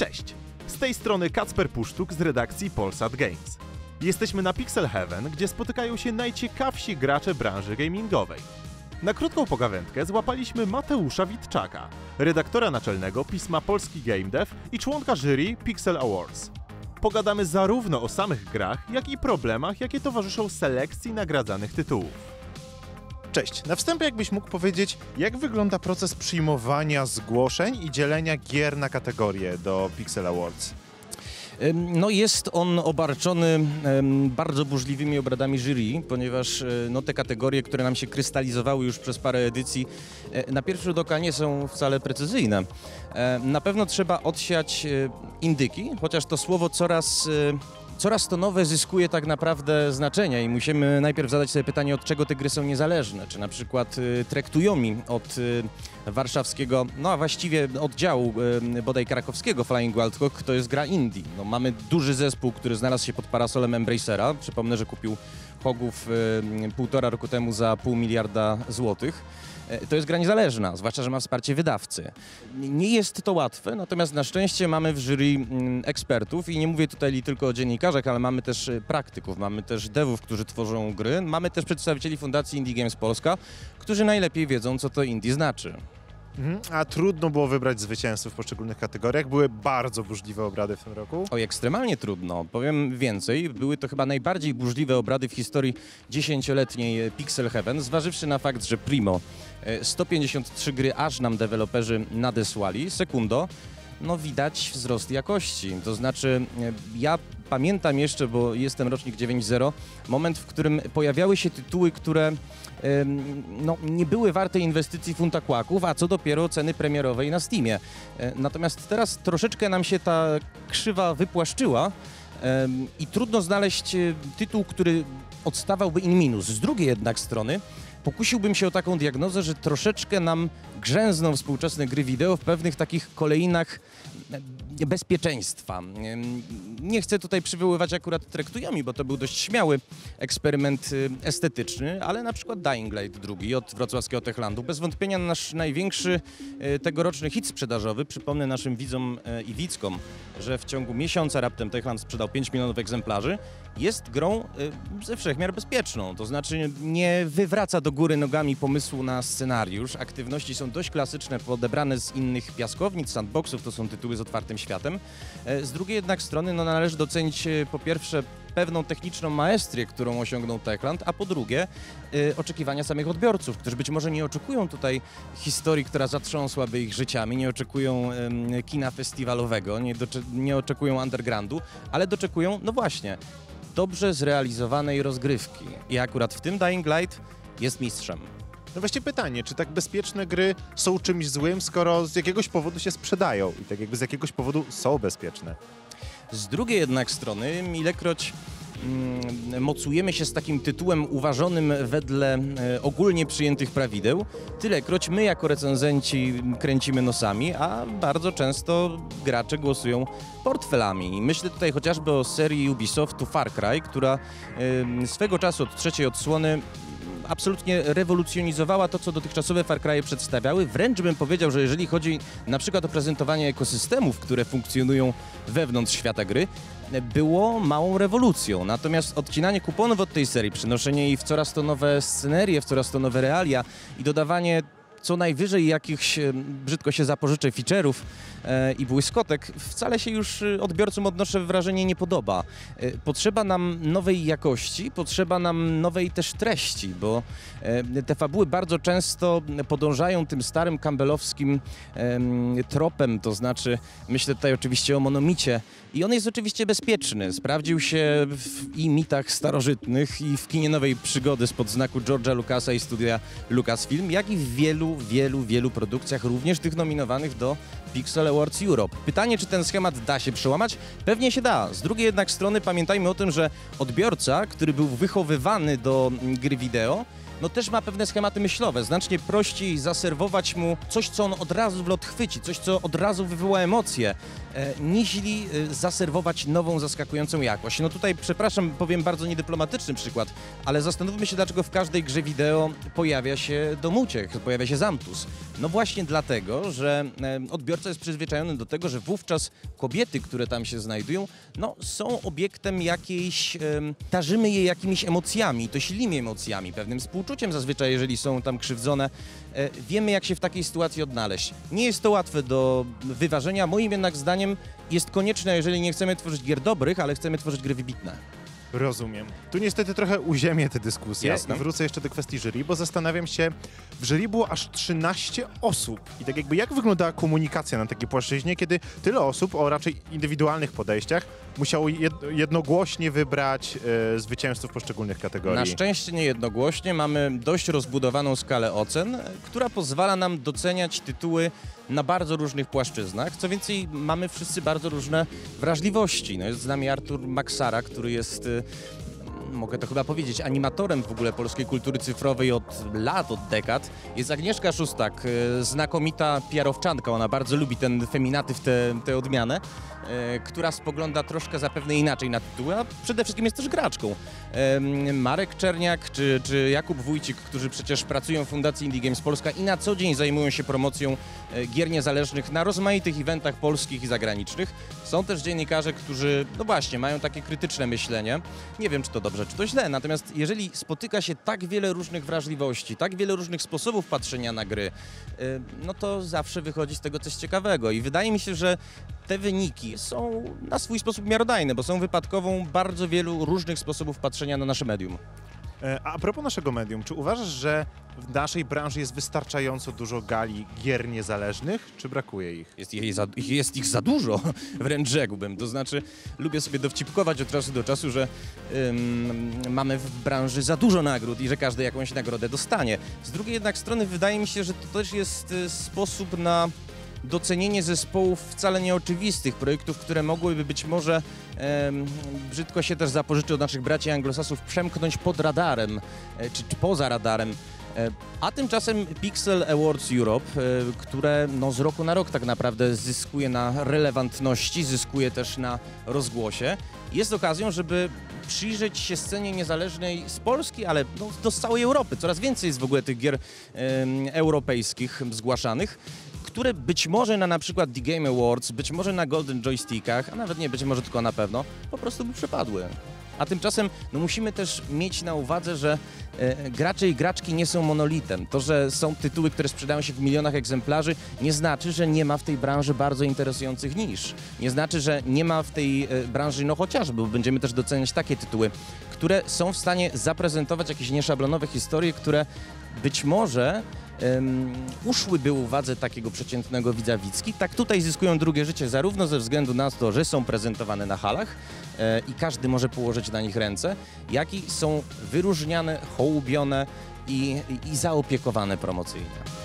Cześć! Z tej strony Kacper Puszczuk z redakcji Polsat Games. Jesteśmy na Pixel Heaven, gdzie spotykają się najciekawsi gracze branży gamingowej. Na krótką pogawędkę złapaliśmy Mateusza Witczaka, redaktora naczelnego pisma Polski Game Dev i członka jury Pixel Awards. Pogadamy zarówno o samych grach, jak i problemach, jakie towarzyszą selekcji nagradzanych tytułów. Cześć, na wstępie jakbyś mógł powiedzieć, jak wygląda proces przyjmowania zgłoszeń i dzielenia gier na kategorie do Pixel Awards? No jest on obarczony bardzo burzliwymi obradami jury, ponieważ te kategorie, które nam się krystalizowały już przez parę edycji, na pierwszy rzut oka nie są wcale precyzyjne. Na pewno trzeba odsiać indyki, chociaż to słowo coraz to nowe zyskuje tak naprawdę znaczenia i musimy najpierw zadać sobie pytanie, od czego te gry są niezależne. Czy na przykład Trektuyomi od warszawskiego, a właściwie oddziału bodaj krakowskiego Flying Wild Hog to jest gra indie. Mamy duży zespół, który znalazł się pod parasolem Embracera. Przypomnę, że kupił Hogów 1,5 roku temu za $500 miliarda. To jest gra niezależna, zwłaszcza, że ma wsparcie wydawcy. Nie jest to łatwe, natomiast na szczęście mamy w jury ekspertów i nie mówię tutaj tylko o dziennikarzach, ale mamy też praktyków, mamy też devów, którzy tworzą gry, mamy też przedstawicieli Fundacji Indie Games Polska, którzy najlepiej wiedzą, co to indie znaczy. A trudno było wybrać zwycięzców w poszczególnych kategoriach? Były bardzo burzliwe obrady w tym roku? Oj, ekstremalnie trudno. Powiem więcej, były to chyba najbardziej burzliwe obrady w historii 10-letniej Pixel Heaven, zważywszy na fakt, że primo 153 gry aż nam deweloperzy nadesłali, sekundo, widać wzrost jakości. To znaczy, ja pamiętam jeszcze, bo jestem rocznik 9.0, moment, w którym pojawiały się tytuły, które nie były warte inwestycji funta kłaków, a co dopiero ceny premierowej na Steamie. Natomiast teraz troszeczkę nam się ta krzywa wypłaszczyła i trudno znaleźć tytuł, który odstawałby in minus. Z drugiej jednak strony pokusiłbym się o taką diagnozę, że troszeczkę nam grzęzną współczesne gry wideo w pewnych takich kolejnach bezpieczeństwa. Nie chcę tutaj przywoływać akurat Trektuyomi, bo to był dość śmiały eksperyment estetyczny, ale na przykład Dying Light 2 od wrocławskiego Techlandu, bez wątpienia nasz największy tegoroczny hit sprzedażowy. Przypomnę naszym widzom i widzkom, że w ciągu miesiąca raptem Techland sprzedał 5 milionów egzemplarzy. Jest grą ze wszechmiar bezpieczną, to znaczy nie wywraca do góry nogami pomysłu na scenariusz. Aktywności są dość klasyczne, podebrane z innych piaskownic, sandboxów, to są tytuły z otwartym światem. Z drugiej jednak strony należy docenić po pierwsze pewną techniczną maestrię, którą osiągnął Techland, a po drugie oczekiwania samych odbiorców, którzy być może nie oczekują tutaj historii, która zatrząsłaby ich życiami, nie oczekują kina festiwalowego, nie oczekują undergroundu, ale doczekują, właśnie, dobrze zrealizowanej rozgrywki. I akurat w tym Dying Light jest mistrzem. Właśnie pytanie, czy tak bezpieczne gry są czymś złym, skoro z jakiegoś powodu się sprzedają i tak jakby z jakiegoś powodu są bezpieczne? Z drugiej jednak strony, ilekroć mocujemy się z takim tytułem uważonym wedle ogólnie przyjętych prawideł, tylekroć my jako recenzenci kręcimy nosami, a bardzo często gracze głosują portfelami. I myślę tutaj chociażby o serii Ubisoftu Far Cry, która swego czasu od trzeciej odsłony absolutnie rewolucjonizowała to, co dotychczasowe Far Cry'e przedstawiały. Wręcz bym powiedział, że jeżeli chodzi na przykład o prezentowanie ekosystemów, które funkcjonują wewnątrz świata gry, było małą rewolucją. Natomiast odcinanie kuponów od tej serii, przenoszenie jej w coraz to nowe scenerie, w coraz to nowe realia i dodawanie co najwyżej jakichś, brzydko się zapożyczę, feature'ów i błyskotek, wcale się już odbiorcom, odnoszę wrażenie, nie podoba. Potrzeba nam nowej jakości, potrzeba nam nowej też treści, bo te fabuły bardzo często podążają tym starym campbellowskim tropem, to znaczy myślę tutaj oczywiście o monomicie i on jest oczywiście bezpieczny. Sprawdził się i mitach starożytnych i w kinie nowej przygody spod znaku George'a Lucasa i studia Lucasfilm, jak i w wielu produkcjach, również tych nominowanych do Pixel Awards Europe. Pytanie, czy ten schemat da się przełamać? Pewnie się da. Z drugiej jednak strony pamiętajmy o tym, że odbiorca, który był wychowywany do gry wideo, no też ma pewne schematy myślowe. Znacznie prościej zaserwować mu coś, co on od razu w lot chwyci, coś, co od razu wywoła emocje, niźli zaserwować nową, zaskakującą jakość. No tutaj, przepraszam, powiem bardzo niedyplomatyczny przykład, ale zastanówmy się, dlaczego w każdej grze wideo pojawia się dom uciech, pojawia się Zamtus. No właśnie dlatego, że odbiorca jest przyzwyczajony do tego, że wówczas kobiety, które tam się znajdują, no są obiektem jakiejś, darzymy je jakimiś emocjami, to silnymi emocjami, pewnym współczuciem zazwyczaj, jeżeli są tam krzywdzone. Wiemy, jak się w takiej sytuacji odnaleźć. Nie jest to łatwe do wyważenia, moim jednak zdaniem jest konieczne, jeżeli nie chcemy tworzyć gier dobrych, ale chcemy tworzyć gry wybitne. Rozumiem. Tu niestety trochę uziemię tę dyskusję. Jasne. Wrócę jeszcze do kwestii jury, bo zastanawiam się, w jury było aż 13 osób. I tak jakby jak wyglądała komunikacja na takiej płaszczyźnie, kiedy tyle osób o raczej indywidualnych podejściach musiało jednogłośnie wybrać zwycięzców poszczególnych kategorii? Na szczęście nie jednogłośnie. Mamy dość rozbudowaną skalę ocen, która pozwala nam doceniać tytuły na bardzo różnych płaszczyznach. Co więcej, mamy wszyscy bardzo różne wrażliwości. No jest z nami Artur Maksara, który jest, mogę to chyba powiedzieć, animatorem w ogóle polskiej kultury cyfrowej od lat, od dekad. Jest Agnieszka Szustak, znakomita PR-owczanka, ona bardzo lubi ten feminatyw, tę odmianę, która spogląda troszkę zapewne inaczej na tytuły, a przede wszystkim jest też graczką. Marek Czerniak czy Jakub Wójcik, którzy przecież pracują w Fundacji Indie Games Polska i na co dzień zajmują się promocją gier niezależnych na rozmaitych eventach polskich i zagranicznych. Są też dziennikarze, którzy, no właśnie, mają takie krytyczne myślenie. Nie wiem, czy to dobrze, czy to źle, natomiast jeżeli spotyka się tak wiele różnych wrażliwości, tak wiele różnych sposobów patrzenia na gry, no to zawsze wychodzi z tego coś ciekawego i wydaje mi się, że te wyniki są na swój sposób miarodajne, bo są wypadkową bardzo wielu różnych sposobów patrzenia na nasze medium. A propos naszego medium, czy uważasz, że w naszej branży jest wystarczająco dużo gali gier niezależnych, czy brakuje ich? Jest ich za dużo, wręcz rzekłbym. To znaczy, lubię sobie dowcipkować od czasu do czasu, że mamy w branży za dużo nagród i że każdy jakąś nagrodę dostanie. Z drugiej jednak strony wydaje mi się, że to też jest sposób na docenienie zespołów wcale nieoczywistych, projektów, które mogłyby być może, brzydko się też zapożyczy od naszych braci anglosasów, przemknąć pod radarem, czy poza radarem. A tymczasem Pixel Awards Europe, które no, z roku na rok tak naprawdę zyskuje na relewantności, zyskuje też na rozgłosie, jest okazją, żeby przyjrzeć się scenie niezależnej z Polski, ale no, z całej Europy. Coraz więcej jest w ogóle tych gier europejskich zgłaszanych, które być może na przykład The Game Awards, być może na Golden Joystickach, a nawet nie być może, tylko na pewno, po prostu by przepadły. A tymczasem no, musimy też mieć na uwadze, że gracze i graczki nie są monolitem. To, że są tytuły, które sprzedają się w milionach egzemplarzy, nie znaczy, że nie ma w tej branży bardzo interesujących nisz. Nie znaczy, że nie ma w tej branży, no chociażby, bo będziemy też doceniać takie tytuły, które są w stanie zaprezentować jakieś nieszablonowe historie, które być może uszłyby uwadze takiego przeciętnego widza widzki. Tak tutaj zyskują drugie życie zarówno ze względu na to, że są prezentowane na halach i każdy może położyć na nich ręce, jak i są wyróżniane, hołubione i zaopiekowane promocyjnie.